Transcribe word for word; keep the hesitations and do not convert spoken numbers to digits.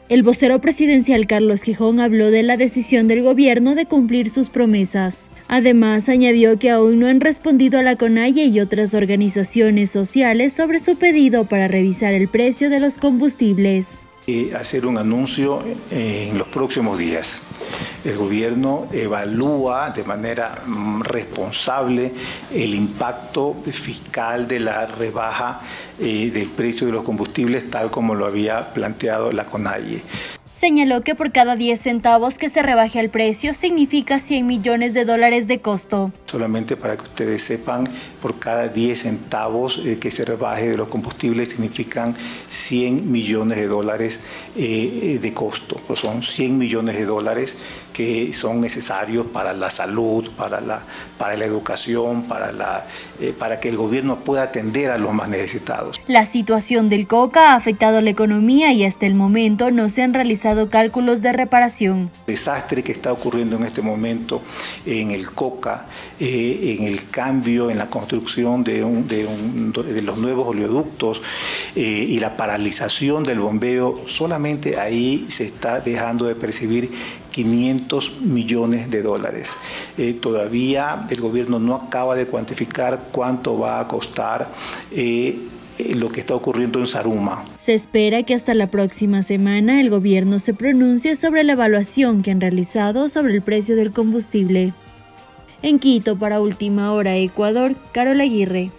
El vocero presidencial Carlos Gijón habló de la decisión del gobierno de cumplir sus promesas. Además, añadió que aún no han respondido a la CONAIE y otras organizaciones sociales sobre su pedido para revisar el precio de los combustibles. Eh, hacer un anuncio en los próximos días. El gobierno evalúa de manera responsable el impacto fiscal de la rebaja eh, del precio de los combustibles, tal como lo había planteado la CONAIE. Señaló que por cada diez centavos que se rebaje el precio significa cien millones de dólares de costo. Solamente para que ustedes sepan, por cada diez centavos eh, que se rebaje de los combustibles significan cien millones de dólares eh, de costo. Pues son cien millones de dólares que son necesarios para la salud, para la, para la educación, para, la, eh, para que el gobierno pueda atender a los más necesitados. La situación del Coca ha afectado la economía y hasta el momento no se han realizado cálculos de reparación. El desastre que está ocurriendo en este momento en el Coca, eh, en el cambio, en la construcción de, un, de, un, de los nuevos oleoductos eh, y la paralización del bombeo, solamente ahí se está dejando de percibir quinientos millones de dólares. Eh, todavía el gobierno no acaba de cuantificar cuánto va a costar eh, eh, lo que está ocurriendo en Zaruma. Se espera que hasta la próxima semana el gobierno se pronuncie sobre la evaluación que han realizado sobre el precio del combustible. En Quito, para Última Hora Ecuador, Carol Aguirre.